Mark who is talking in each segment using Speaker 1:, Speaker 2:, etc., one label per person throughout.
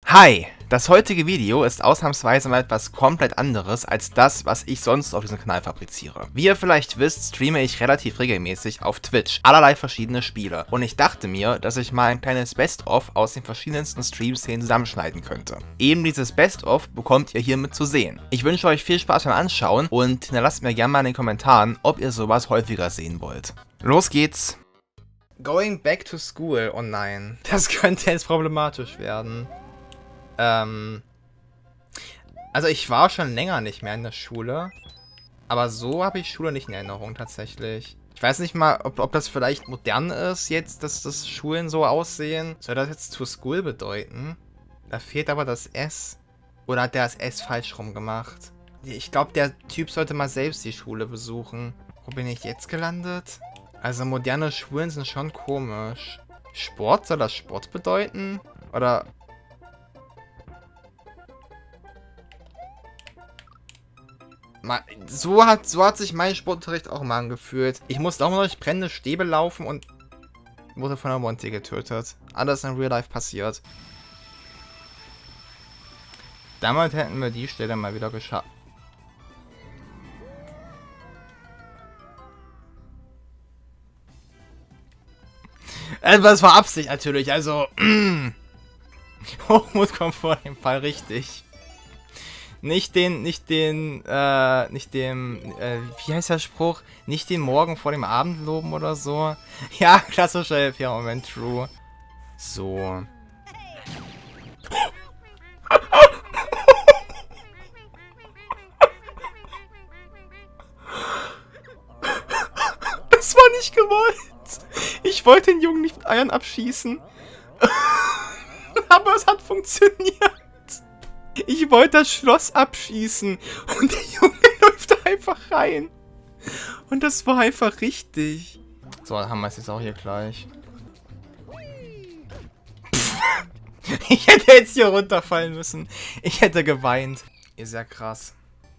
Speaker 1: Hi! Das heutige Video ist ausnahmsweise mal etwas komplett anderes als das, was ich sonst auf diesem Kanal fabriziere. Wie ihr vielleicht wisst, streame ich relativ regelmäßig auf Twitch allerlei verschiedene Spiele und ich dachte mir, dass ich mal ein kleines Best-of aus den verschiedensten Stream-Szenen zusammenschneiden könnte. Eben dieses Best-of bekommt ihr hiermit zu sehen. Ich wünsche euch viel Spaß beim Anschauen und hinterlasst mir gerne mal in den Kommentaren, ob ihr sowas häufiger sehen wollt. Los geht's! Going back to school, oh nein. Das könnte jetzt problematisch werden. Also ich war schon länger nicht mehr in der Schule, aber so habe ich Schule nicht in Erinnerung tatsächlich. Ich weiß nicht mal, ob das vielleicht modern ist jetzt, dass das Schulen so aussehen. Soll das jetzt to school bedeuten? Da fehlt aber das S. Oder hat der das S falsch rum gemacht? Ich glaube, der Typ sollte mal selbst die Schule besuchen. Wo bin ich jetzt gelandet? Also moderne Schulen sind schon komisch. Sport, soll das Sport bedeuten? Oder... So hat sich mein Sportunterricht auch mal angefühlt. Ich musste auch mal durch brennende Stäbe laufen und wurde von der Monty getötet. Alles in Real Life passiert. Damals hätten wir die Stelle mal wieder geschafft. Das war Absicht natürlich, also... Hochmut kommt vor dem Fall richtig. Nicht dem, wie heißt der Spruch? Nicht den Morgen vor dem Abend loben oder so. Ja, klassischer LPR-Moment, true. So. Das war nicht gewollt. Ich wollte den Jungen nicht mit Eiern abschießen. Aber es hat funktioniert. Ich wollte das Schloss abschießen und der Junge läuft einfach rein. Und das war einfach richtig. So, dann haben wir es jetzt auch hier gleich. Ich hätte jetzt hier runterfallen müssen. Ich hätte geweint. Ist ja krass.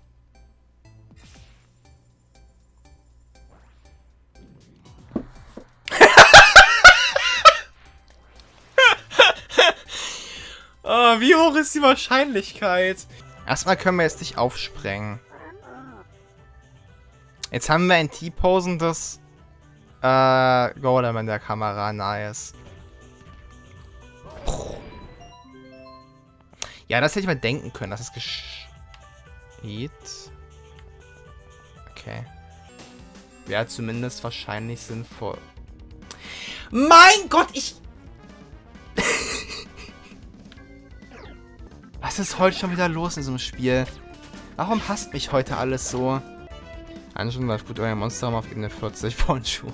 Speaker 1: Oh, wie hoch ist die Wahrscheinlichkeit? Erstmal können wir jetzt nicht aufsprengen. Jetzt haben wir ein T-posendes Golem in der Kamera. Nice. Ja, das hätte ich mal denken können, dass es geschieht. Okay. Wäre zumindest wahrscheinlich sinnvoll. Mein Gott, Was ist heute schon wieder los in so einem Spiel? Warum hasst mich heute alles so? Anschauen läuft gut, euer Monster haben auf Ebene 40 von Schuh.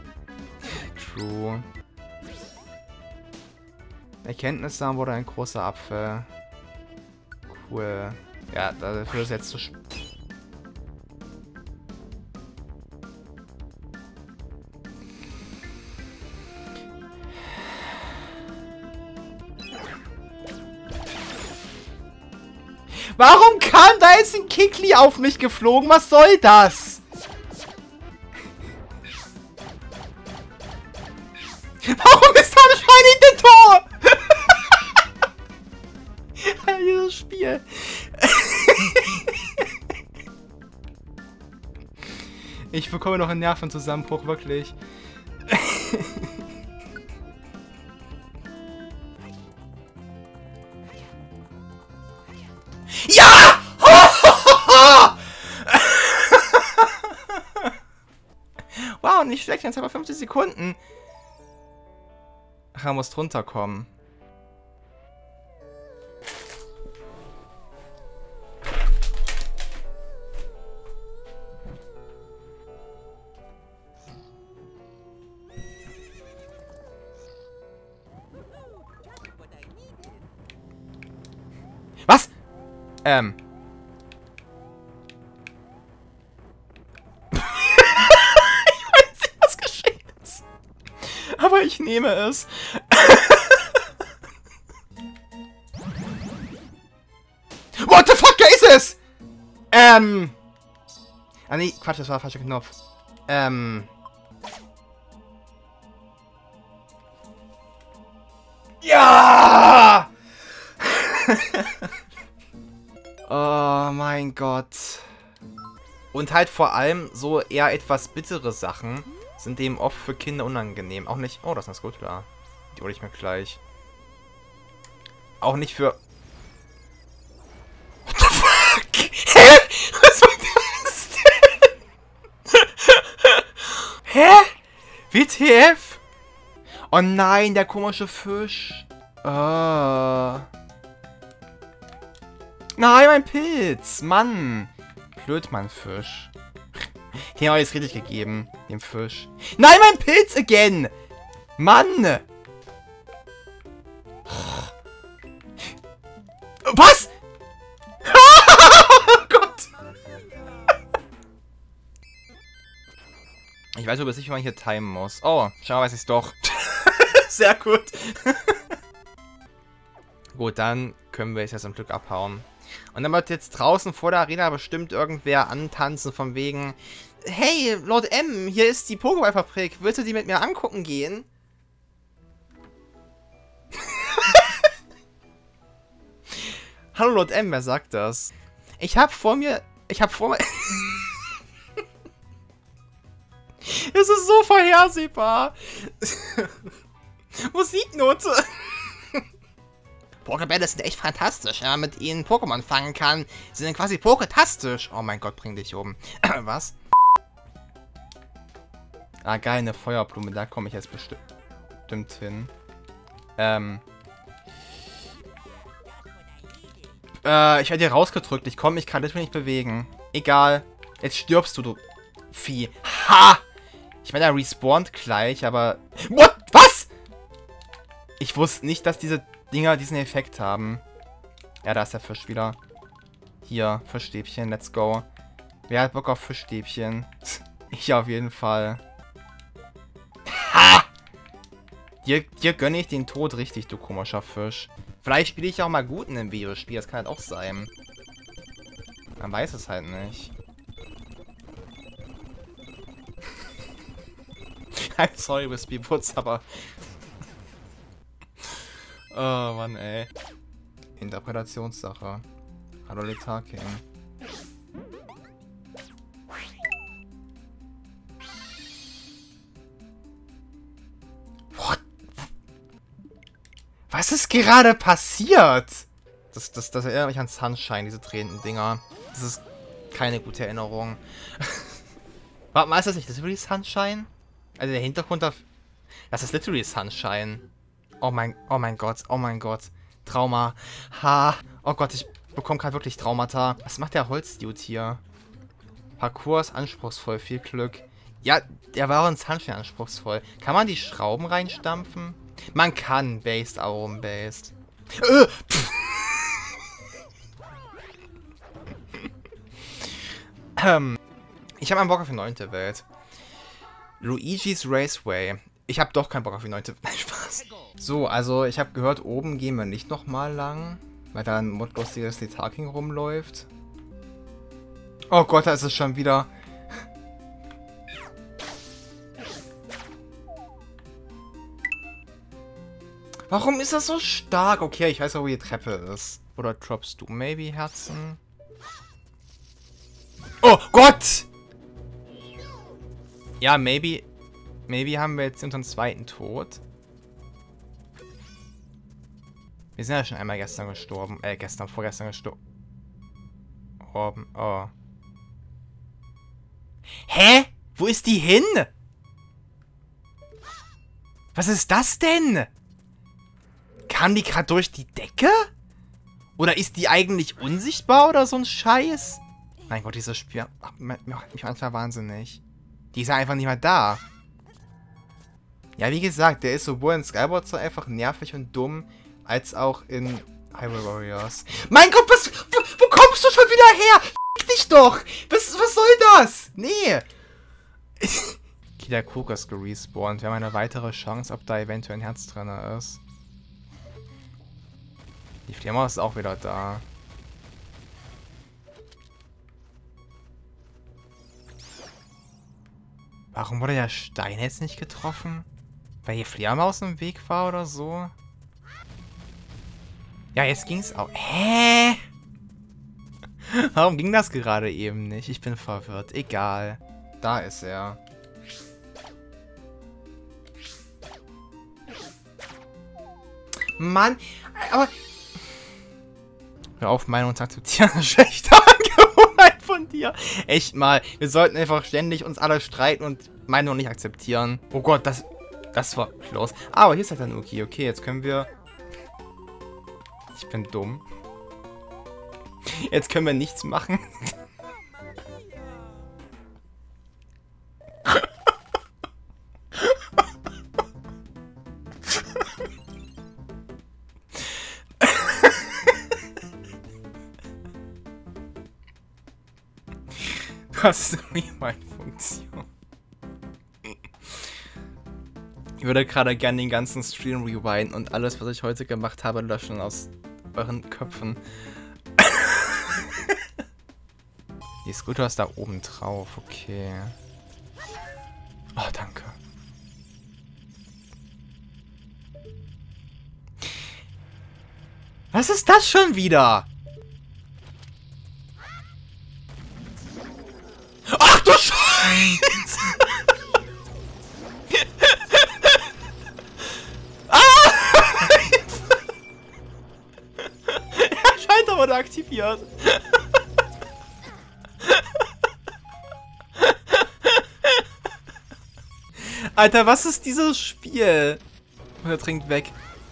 Speaker 1: True. Erkenntnisse wurde ein großer Apfel. Cool. Ja, dafür ist jetzt zu Warum kam da jetzt ein Kikli auf mich geflogen? Was soll das? Warum ist da ein Schwein in dem Tor? Dieses Spiel. Ich bekomme noch einen Nervenzusammenbruch, wirklich. Ja! Wow, nicht schlecht, jetzt aber 50 Sekunden. Ach, er muss drunter kommen. Was? Ich weiß nicht, was geschehen ist. Aber ich nehme es. What the fuck, da ist es! Ah nee, Quatsch, das war der falsche Knopf. Ja! Oh mein Gott. Und halt vor allem so eher etwas bittere Sachen sind eben oft für Kinder unangenehm. Auch nicht... Oh, das ist ein Skuttler. Die hole ich mir gleich. Auch nicht für... What the fuck? Hä? Was war das denn? Hä? WTF? Oh nein, der komische Fisch. Nein, mein Pilz. Mann. Blödmann-Fisch. Den habe ich jetzt richtig gegeben. Dem Fisch. Nein, mein Pilz again. Mann. Was? Oh Gott. Ich weiß aber sicher, wie man hier timen muss. Oh, schau, weiß ich's doch. Sehr gut. Gut, dann können wir jetzt zum Glück abhauen. Und dann wird jetzt draußen vor der Arena bestimmt irgendwer antanzen von wegen: Hey, Lord M, hier ist die Pokéball-Fabrik. Willst du die mit mir angucken gehen? Hallo Lord M, wer sagt das? Ich hab vor mir... Es ist so vorhersehbar. Musiknote. Pokébälle sind echt fantastisch, wenn man mit ihnen Pokémon fangen kann. Sie sind quasi poketastisch. Oh mein Gott, bring dich um. Was? Ah, geil, eine Feuerblume. Da komme ich jetzt bestimmt hin. Ich werde hier rausgedrückt. Ich kann das nicht bewegen. Egal. Jetzt stirbst du, du Vieh. Ha! Ich meine, er respawnt gleich, aber... What? Was? Ich wusste nicht, dass diese Dinger diesen Effekt haben. Ja, da ist der Fisch wieder. Hier, Fischstäbchen, let's go. Wer hat Bock auf Fischstäbchen? Ich auf jeden Fall. Ha! Dir gönne ich den Tod richtig, du komischer Fisch. Vielleicht spiele ich auch mal gut in einem Videospiel, das kann halt auch sein. Man weiß es halt nicht. I'm sorry, Wispy Putz, aber... Oh Mann, ey. Interpretationssache. Hallo Letarking. What? Was ist gerade passiert? Das erinnert mich an Sunshine, diese drehenden Dinger. Das ist keine gute Erinnerung. Warte mal, ist das nicht literally Sunshine? Also der Hintergrund da... Das ist literally Sunshine. Oh mein Gott, oh mein Gott. Trauma. Ha. Oh Gott, ich bekomme gerade wirklich Traumata. Was macht der Holzdude hier? Parcours anspruchsvoll, viel Glück. Ja, der war auch in Sunshine anspruchsvoll. Kann man die Schrauben reinstampfen? Man kann, based, Aurum based. Ich habe einen Bock auf die 9. Welt. Luigi's Raceway. Ich habe doch keinen Bock auf die 9. Nein, Spaß. So, also ich habe gehört, oben gehen wir nicht nochmal lang, weil da ein modlustiges Letarking rumläuft. Oh Gott, da ist es schon wieder. Warum ist das so stark? Okay, ich weiß auch, wo die Treppe ist. Oder droppst du maybe Herzen? Oh Gott! Ja, maybe haben wir jetzt unseren zweiten Tod. Wir sind ja schon einmal gestern gestorben. Vorgestern gestorben. Oh. Hä? Wo ist die hin? Was ist das denn? Kam die gerade durch die Decke? Oder ist die eigentlich unsichtbar oder so ein Scheiß? Mein Gott, dieses Spiel macht mich manchmal wahnsinnig. Die ist ja einfach nicht mehr da. Ja, wie gesagt, der ist sowohl in Skyward so einfach nervig und dumm, als auch in Hyrule Warriors. Mein Gott, wo kommst du schon wieder her? Fick dich doch! Was soll das? Nee. Killer Krug ist gerespawnt. Wir haben eine weitere Chance, ob da eventuell ein Herz drin ist. Die Fledermaus ist auch wieder da. Warum wurde der Stein jetzt nicht getroffen? Weil hier Fledermaus im Weg war oder so? Ja, jetzt ging's auch. Hä? Warum ging das gerade eben nicht? Ich bin verwirrt. Egal. Da ist er. Mann, aber... Hör auf, Meinung zu akzeptieren. Schlechte Angewohnheit von dir. Echt mal. Wir sollten einfach ständig uns alle streiten und Meinung nicht akzeptieren. Oh Gott, das war close. Aber hier ist halt Tanuki. Okay, jetzt können wir... Ich bin dumm. Jetzt können wir nichts machen. Was ist Rewind-Funktion? Ich würde gerade gerne den ganzen Stream rewinden und alles, was ich heute gemacht habe, löschen aus euren Köpfen. Die Scooter ist da oben drauf, okay. Oh, danke. Was ist das schon wieder? Ach du Scheiße! Schalter wurde aktiviert. Alter, was ist dieses Spiel? Und er trinkt weg.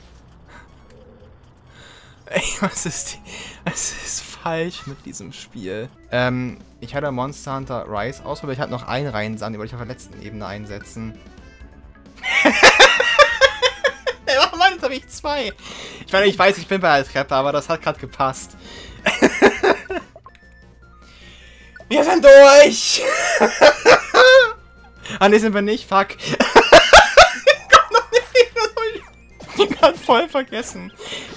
Speaker 1: Ey, was ist falsch mit diesem Spiel? Ich hatte Monster Hunter Rise ausprobiert. Ich hatte noch einen Reihensamen, den wollte ich auf der letzten Ebene einsetzen. Oh Mann, jetzt habe ich zwei. Ich meine, ich weiß, ich bin bei der Treppe, aber das hat gerade gepasst. Wir sind durch! Ah, ne, sind wir nicht. Fuck. Ich hab grad voll vergessen.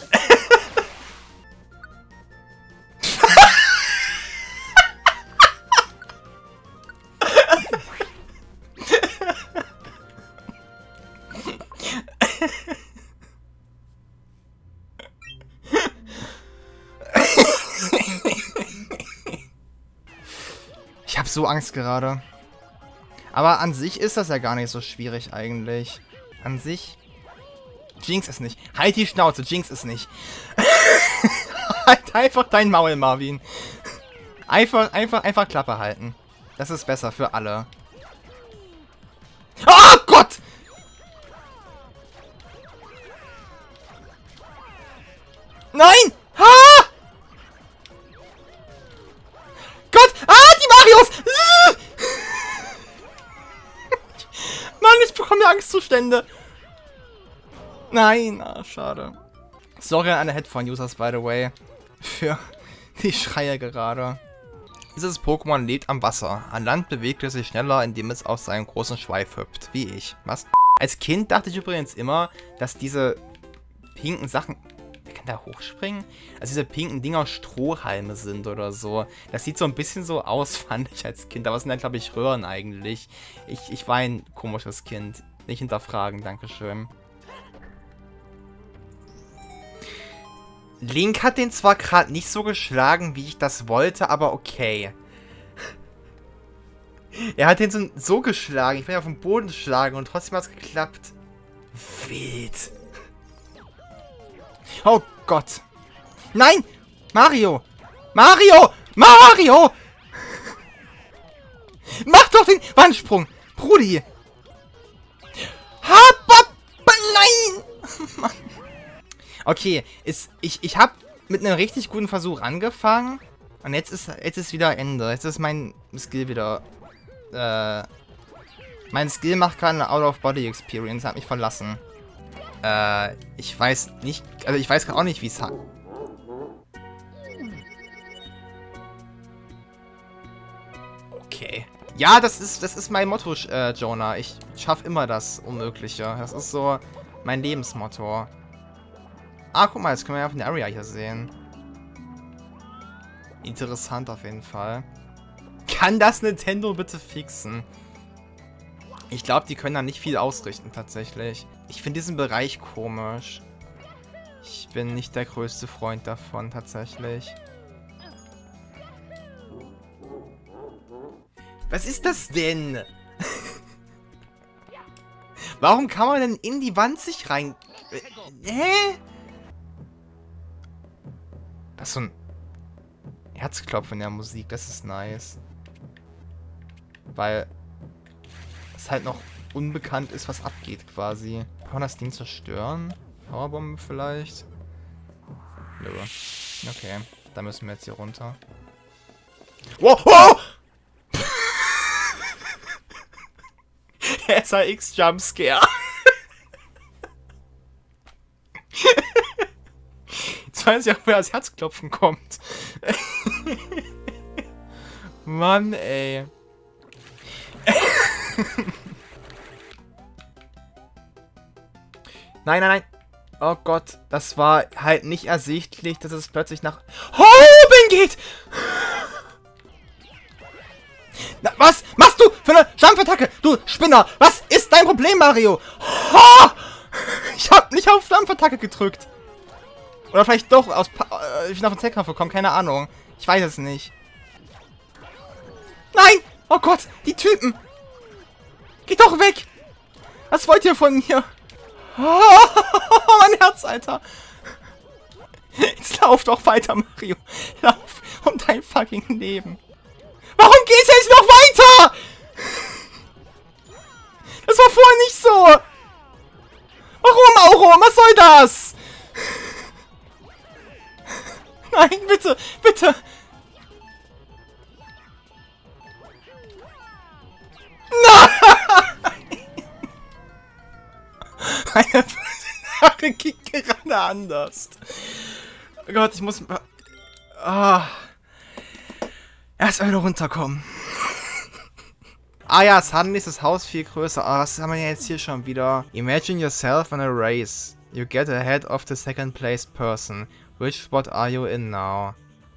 Speaker 1: Ich hab so Angst gerade. Aber an sich ist das ja gar nicht so schwierig eigentlich. An sich... Jinx es nicht. Halt die Schnauze, Jinx es nicht. Halt einfach dein Maul, Marvin. Einfach Klappe halten. Das ist besser für alle. Oh Gott! Nein! Ha! Gott! Ah, die Marios! Mann, ich bekomme ja Angstzustände. Nein, ah, schade. Sorry an alle Headphone-Users, by the way. Für die Schreie gerade. Dieses Pokémon lebt am Wasser. An Land bewegt es sich schneller, indem es aus seinem großen Schweif hüpft. Wie ich. Was? Als Kind dachte ich übrigens immer, dass diese pinken Sachen... Wer kann da hochspringen? Also diese pinken Dinger Strohhalme sind oder so. Das sieht so ein bisschen so aus, fand ich als Kind. Aber es sind halt, glaube ich, Röhren eigentlich. Ich war ein komisches Kind. Nicht hinterfragen, dankeschön. Link hat den zwar gerade nicht so geschlagen, wie ich das wollte, aber okay. Er hat den so geschlagen. Ich bin ja auf den Boden geschlagen und trotzdem hat es geklappt. Wild. Oh Gott. Nein! Mario! Mario! Mario! Mach doch den Wandsprung! Brudi! Nein! Mann. Okay, ich habe mit einem richtig guten Versuch angefangen. Und jetzt ist wieder Ende. Jetzt ist mein Skill wieder... mein Skill macht gerade eine Out-of-Body-Experience. Hat mich verlassen. Ich weiß nicht... Also ich weiß gerade auch nicht, wie es hat. Okay. Ja, das ist mein Motto, Jonah. Ich schaffe immer das Unmögliche. Das ist so mein Lebensmotto. Ah, guck mal, jetzt können wir ja von der Area hier sehen. Interessant auf jeden Fall. Kann das Nintendo bitte fixen? Ich glaube, die können da nicht viel ausrichten, tatsächlich. Ich finde diesen Bereich komisch. Ich bin nicht der größte Freund davon, tatsächlich. Was ist das denn? Warum kann man denn in die Wand sich rein... Hä? Das ist so ein Herzklopfen in der Musik, das ist nice. Weil es halt noch unbekannt ist, was abgeht quasi. Kann man das Ding zerstören? Powerbombe vielleicht? Nö. Okay, da müssen wir jetzt hier runter. Wow! Wow! SAX Jumpscare. Jetzt weiß ich auch, woher das Herzklopfen kommt. Mann, ey. Nein, nein, nein. Oh Gott, das war halt nicht ersichtlich, dass es plötzlich nach oben geht. Na, was machst du für eine Stampfattacke, du Spinner? Was ist dein Problem, Mario? Oh, ich hab nicht auf Stampfattacke gedrückt. Oder vielleicht doch ich bin auf den Zeitkampf gekommen, keine Ahnung. Ich weiß es nicht. Nein! Oh Gott, die Typen! Geht doch weg! Was wollt ihr von mir? Oh, mein Herz, Alter! Jetzt lauf doch weiter, Mario. Lauf um dein fucking Leben. Warum geht's jetzt noch weiter? Das war vorher nicht so. Warum, Auro? Was soll das? Nein, bitte, bitte. Nein! Meine Sache geht gerade anders. Oh Gott, ich muss... erst mal runterkommen. Ah ja, suddenly ist das Haus viel größer. Ah, was haben wir jetzt hier schon wieder? Imagine yourself in a race. You get ahead of the second place person. Which spot are you in now?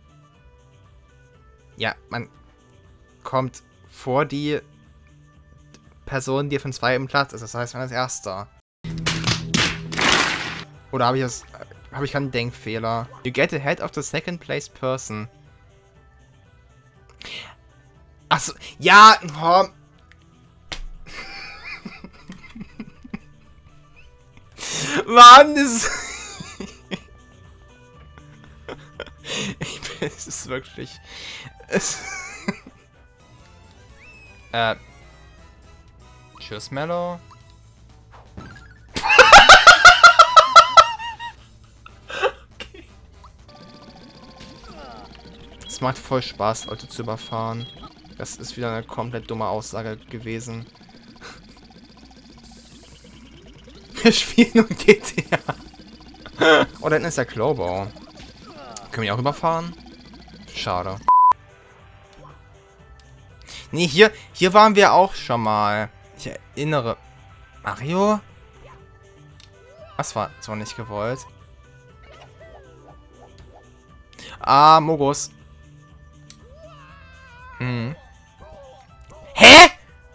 Speaker 1: Ja, man kommt vor die Person, die auf dem zweiten Platz ist. Das heißt, man ist Erster. Oder habe ich keinen Denkfehler? You get ahead of the second place person. Achso, ja, oh. Mann, das es ist wirklich... Tschüss, Mello. Okay. Es macht voll Spaß, Leute zu überfahren. Das ist wieder eine komplett dumme Aussage gewesen. Wir spielen nur GTA. Oh, da hinten ist der Clawbau. Können wir auch überfahren? Schade. Nee, hier waren wir auch schon mal. Ich erinnere. Mario? Das war zwar nicht gewollt. Ah, Mogus. Hm. Hä?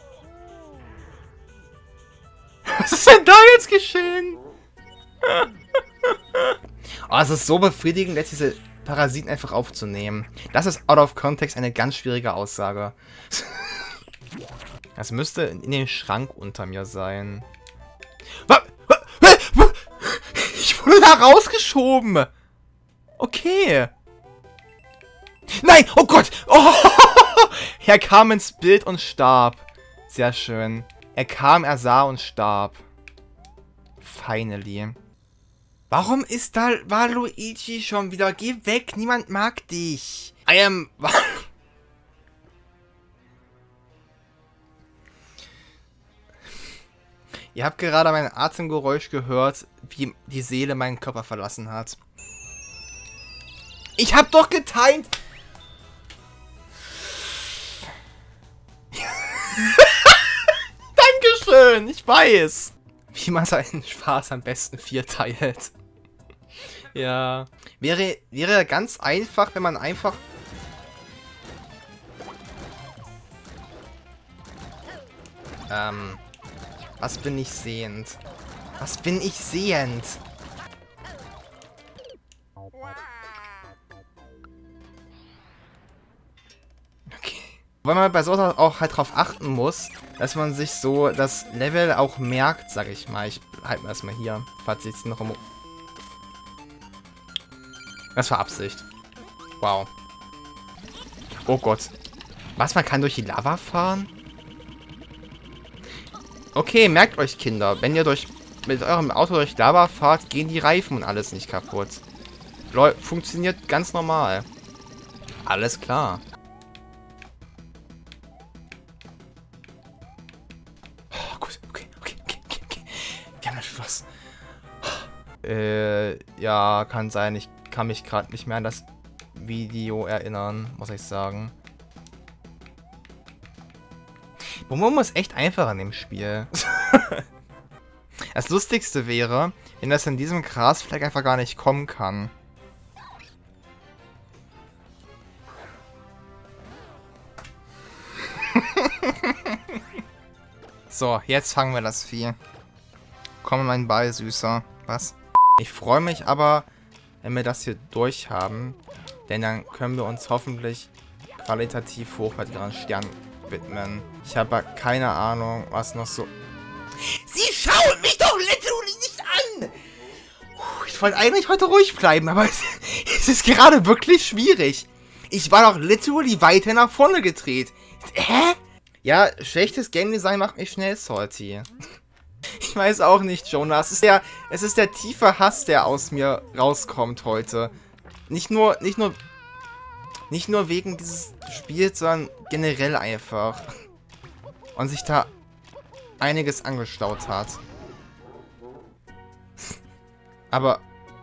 Speaker 1: Was ist denn da jetzt geschehen? Oh, es ist so befriedigend, jetzt diese Parasiten einfach aufzunehmen. Das ist out of context eine ganz schwierige Aussage. Das müsste in den Schrank unter mir sein. Ich wurde da rausgeschoben. Okay. Nein, oh Gott. Oh, er kam ins Bild und starb. Sehr schön. Er kam, er sah und starb. Finally. Warum ist da Waluigi schon wieder? Geh weg, niemand mag dich. I am... Ihr habt gerade mein Atemgeräusch gehört, wie die Seele meinen Körper verlassen hat. Ich hab doch getimt! Dankeschön, ich weiß. Wie man seinen Spaß am besten vierteilt. Ja. Wäre ganz einfach, wenn man einfach... Was bin ich sehend? Was bin ich sehend? Weil man bei sowas auch halt drauf achten muss, dass man sich so das Level auch merkt, sag ich mal. Ich halte mir das mal hier, falls ich jetzt noch im... Das war Absicht. Wow. Oh Gott. Was, man kann durch die Lava fahren? Okay, merkt euch, Kinder, wenn ihr mit eurem Auto durch Lava fahrt, gehen die Reifen und alles nicht kaputt. Funktioniert ganz normal. Alles klar. Oh, gut, okay. Wir haben das Schloss. Ja, kann sein. Ich kann mich gerade nicht mehr an das Video erinnern, muss ich sagen. Boom ist echt einfach in dem Spiel. Das Lustigste wäre, wenn das in diesem Grasfleck einfach gar nicht kommen kann. So, jetzt fangen wir das Vieh. Komm, mein Ball, Süßer. Was? Ich freue mich aber, wenn wir das hier durch haben. Denn dann können wir uns hoffentlich qualitativ hochwertigeren Sternen widmen. Ich habe keine Ahnung, was noch so... Sie schauen mich doch literally nicht an! Ich wollte eigentlich heute ruhig bleiben, aber es ist gerade wirklich schwierig. Ich war doch literally weiter nach vorne gedreht. Hä? Ja, schlechtes Game Design macht mich schnell salty. Ich weiß auch nicht, Jonas. Es ist der tiefe Hass, der aus mir rauskommt heute. Nicht nur wegen dieses Spiels, sondern generell einfach. Und sich da einiges angestaut hat. Aber...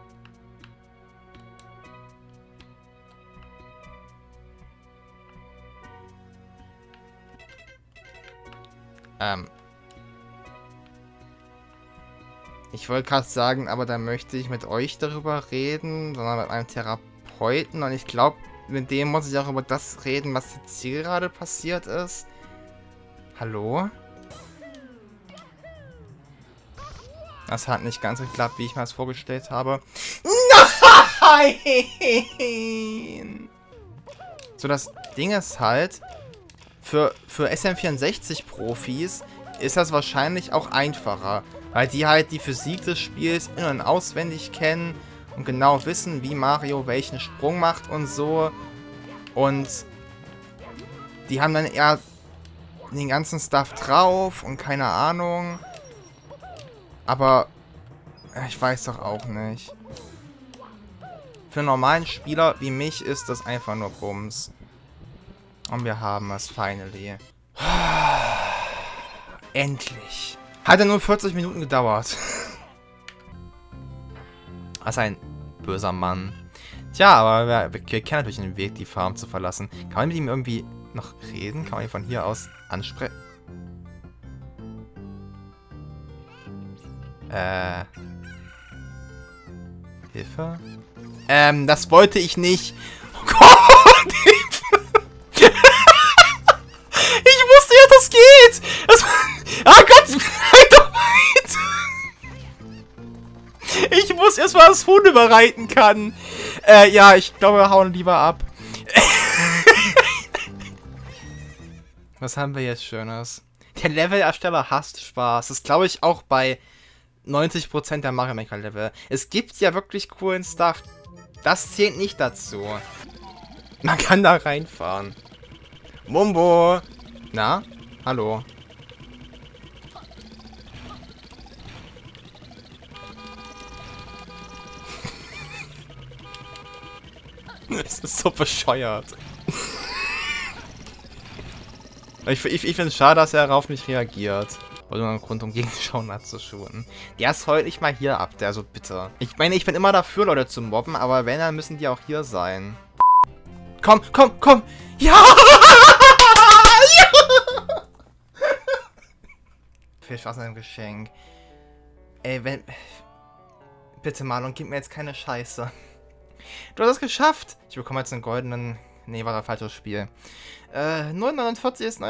Speaker 1: Ich wollte gerade sagen, aber da möchte ich mit euch darüber reden, sondern mit einem Therapeuten. Und ich glaube, mit dem muss ich auch über das reden, was jetzt hier gerade passiert ist. Hallo? Das hat nicht ganz geklappt, wie ich mir das vorgestellt habe. Nein! So, das Ding ist halt, für SM64-Profis ist das wahrscheinlich auch einfacher. Weil die halt die Physik des Spiels in- und auswendig kennen und genau wissen, wie Mario welchen Sprung macht und so. Und die haben dann eher den ganzen Stuff drauf und keine Ahnung. Aber ich weiß doch auch nicht. Für einen normalen Spieler wie mich ist das einfach nur Bums. Und wir haben es finally. Endlich. Hat ja nur 40 Minuten gedauert. Das ist ein böser Mann. Tja, aber wir kennen natürlich den Weg, die Farm zu verlassen. Kann man mit ihm irgendwie noch reden? Kann man ihn von hier aus ansprechen? Hilfe? Das wollte ich nicht. Oh Gott! Ich wusste ja, das geht! Ah Gott! Halt doch weit! Ich muss erstmal das Huhn überreiten kann. Ja, ich glaube, wir hauen lieber ab. Was haben wir jetzt Schönes? Der Levelersteller hasst Spaß. Das glaube ich auch bei 90% der Mario Maker Level. Es gibt ja wirklich coolen Stuff. Das zählt nicht dazu. Man kann da reinfahren. Mumbo! Na? Hallo? Es ist so bescheuert. Ich finde es schade, dass er darauf nicht reagiert. Oder nur einen Grund, um gegen Shonut zu shooten. Der ist heute nicht mal hier ab, der so bitte. Ich meine, ich bin immer dafür, Leute zu mobben, aber wenn, dann müssen die auch hier sein. Komm, komm, komm! Ja! Ja! Viel Spaß an dem Geschenk. Ey, wenn... Bitte, Marlon, gib mir jetzt keine Scheiße. Du hast es geschafft! Ich bekomme jetzt einen goldenen... Nee, war ein falsches Spiel. 0,49 ist...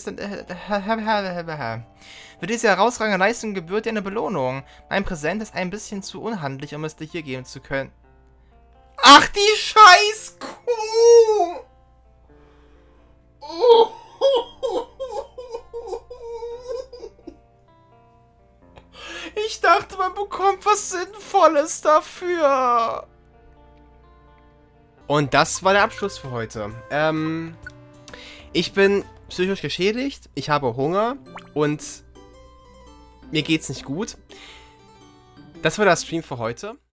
Speaker 1: Für diese herausragende Leistung gebührt dir eine Belohnung. Mein Präsent ist ein bisschen zu unhandlich, um es dir hier geben zu können. Ach, die scheiß Kuh! Oh. Ich dachte, man bekommt was Sinnvolles dafür. Und das war der Abschluss für heute. Ich bin psychisch geschädigt, ich habe Hunger und mir geht's nicht gut. Das war der Stream für heute.